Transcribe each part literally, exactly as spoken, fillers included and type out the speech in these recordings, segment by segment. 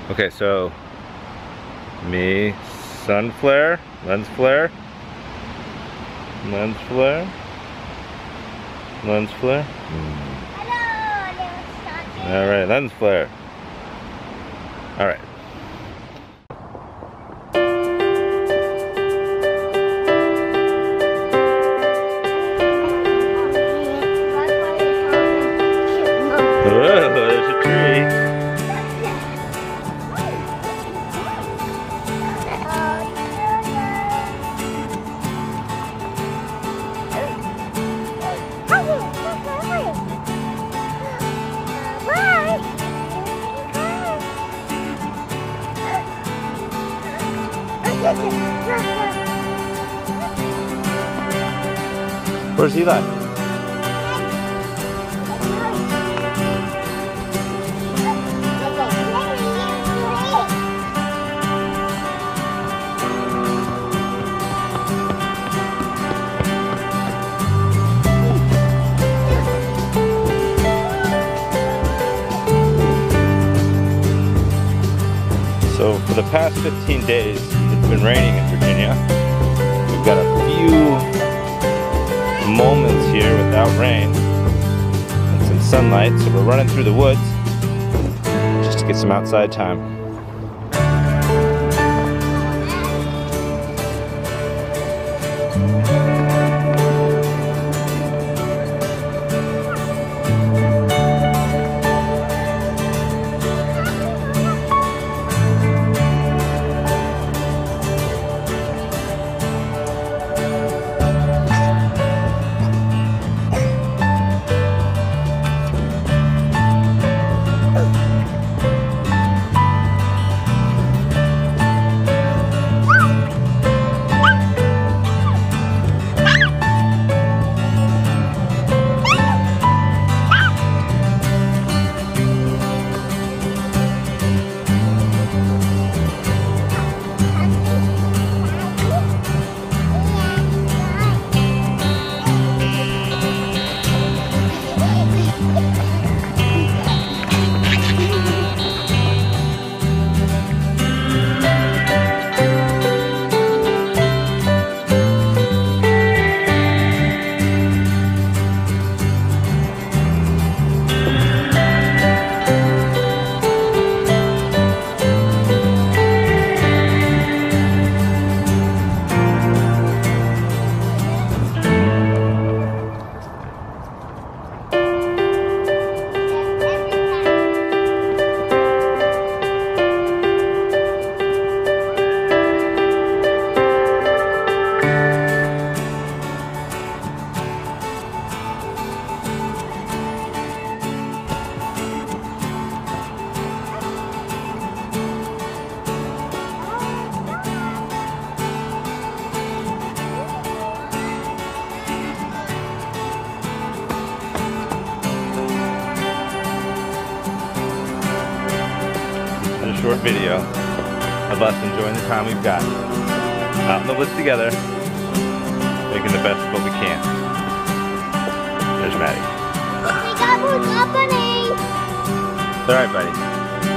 Okay, so me, sun flare, lens flare, lens flare, lens flare. Mm. All right, lens flare. All right. Whoa, there's a tree. Where's Eli? So for the past fifteen days, it's been raining in Virginia. We've got a few moments here without rain and some sunlight, so we're running through the woods just to get some outside time. Short video of us enjoying the time we've got out in the woods together, making the best of what we can. There's Maddie. We got more company. It's all right, buddy.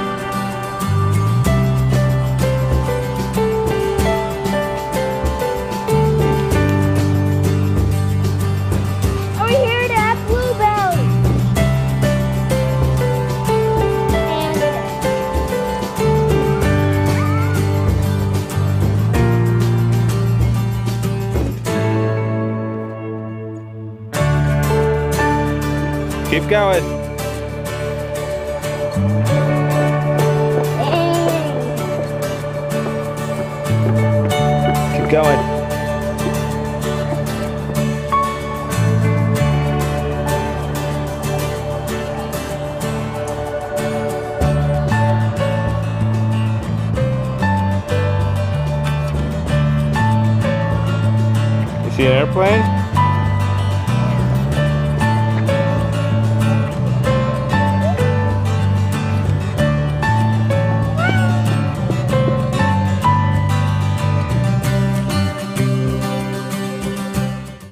Keep going. Keep going. You see an airplane?